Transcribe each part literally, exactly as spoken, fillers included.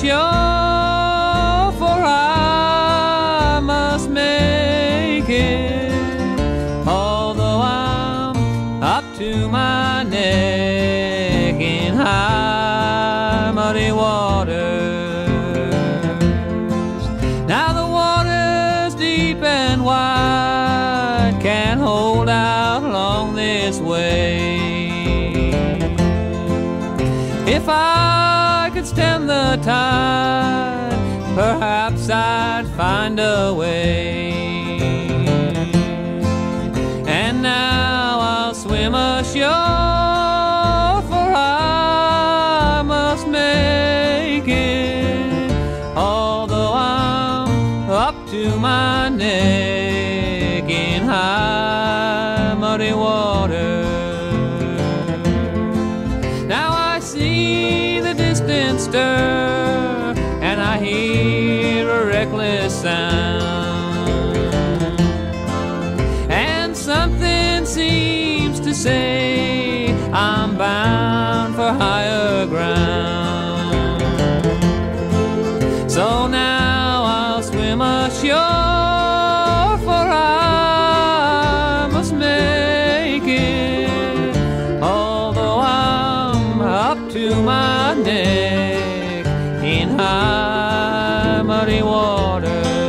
ashore, for I must make it, although I'm up to my neck in high muddy waters. Now the water's deep and wide, can't hold out long this way. If I could stem the tide, perhaps I'd find a way. And now I'll swim ashore, for I must make it, although I'm up to my neck in high muddy water. Now I see the distance stir, and I hear a reckless sound, and something seems to say I'm bound for higher ground. So now I'll swim ashore, for I must make it, although I'm up to my neck in high muddy water.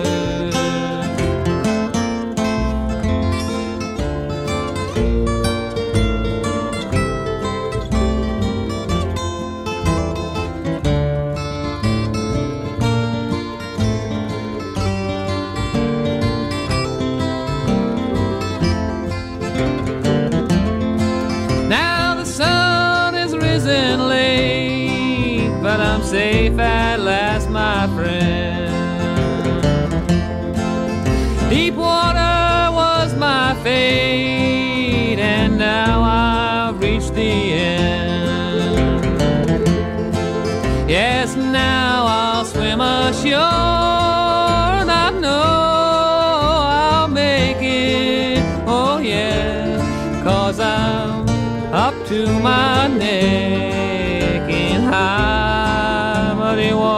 Now the sun is risen late, but I'm safe at last, my friend. Deep water was my fate, and now I've reached the end. Yes, now I'll swim ashore, and I know I'll make it, oh yeah, 'cause I'm up to my neck in high muddy water.